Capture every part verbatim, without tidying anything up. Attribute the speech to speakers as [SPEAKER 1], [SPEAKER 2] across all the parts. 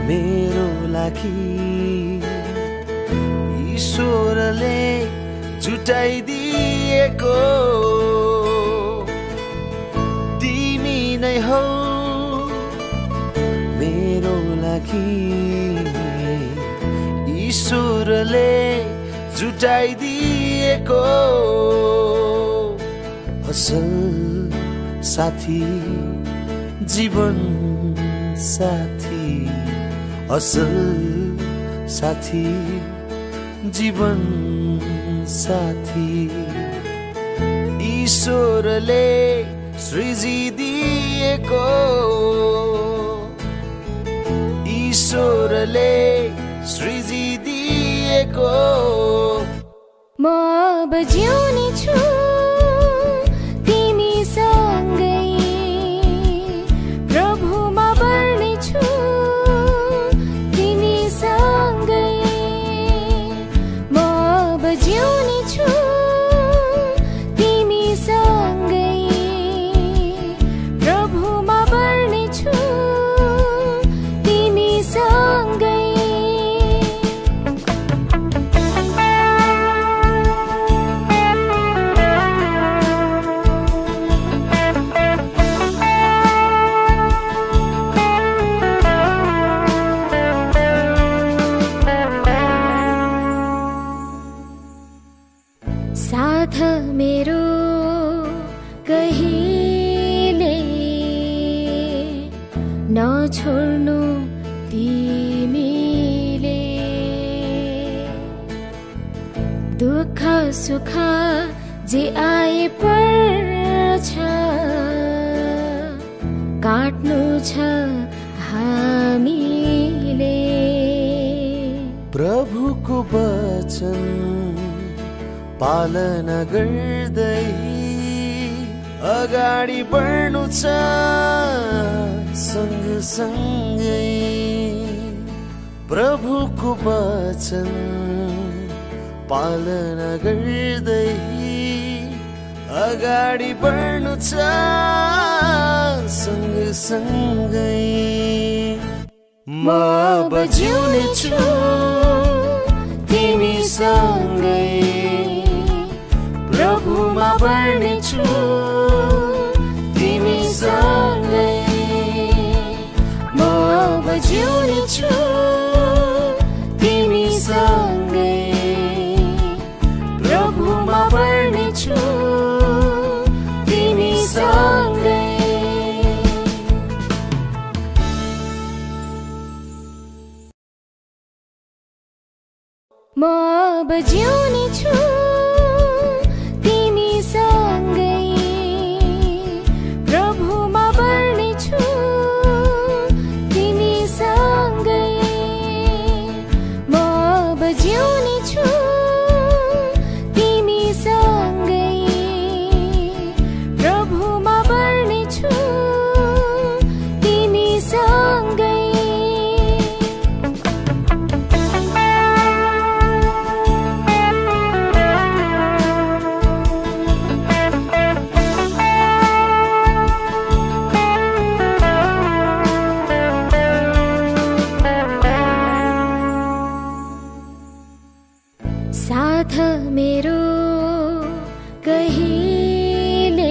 [SPEAKER 1] मेरो लागि ईश्वरले जुटाइदिएको तिमी नै हौ मेरो लागि ईश्वरले जुटाइदिएको असल साथी जीवन साथी असल साथी जीवन साथी ईश्वरले सृजिदिएको ईश्वरले सृजिदिएको
[SPEAKER 2] म अब जिउने छु तिमी सँगै प्रभुमा बढ्ने छु तिमी सँगै म अब जिउने छु तिमी सँगै प्रभुमा बढ्ने छु तिमी सँगै साथ मेरो कहिले नछोड्नु तिमीले दुःख सुख जे आए पर्छ काट्नु छ हामीले
[SPEAKER 1] प्रभुको वचन पालना गर्दै अगाडि बढ्नु छ सँगसँगै प्रभुको वचन पालना गर्दै अगाडि बढ्नु छ सँगसँगै म अब जिउने छु तिमी सँगै प्रभुमा बढ्ने छु तिमी सँगै म अब जिउने छु तिमी सँगै प्रभुमा बढ्ने छु तिमी सँगै
[SPEAKER 2] म अब जिउने छु तिमी सँगै प्रभुमा बढ्ने छु तिमी सँगै म अब जिउने छु तिमी सँगै प्रभुमा बढ्ने छु तिमी सँगै साथ मेरो कहिले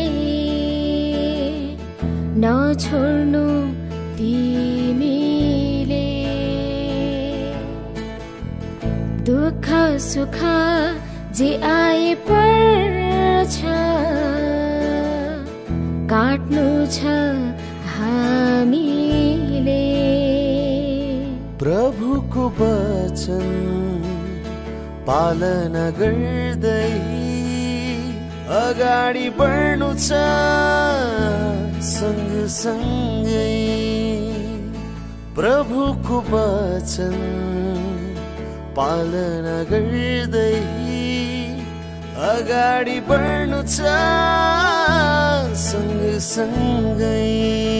[SPEAKER 2] नछोड्नु तिमीले दुःख सुख जे आए पर्छ काट्नु छ हामीले
[SPEAKER 1] प्रभुको वचन पालना गर्दै अगाडि बढ्नु छ सँगसँगै प्रभुको वचन पालना गर्दै अगाडि बढ्नु छ सँगसँगै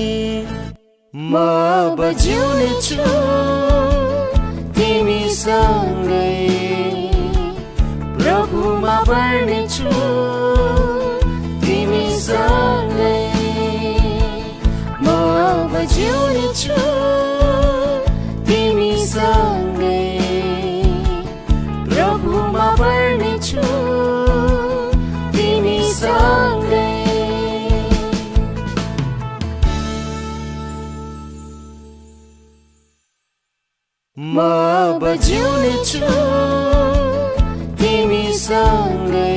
[SPEAKER 1] म अब जिउने छु तिमी सँगै प्रभुमा बढ्ने छु तिमी सँगै म अब जिउने छु तिमी म अब जिउने छु तिमीसँगै।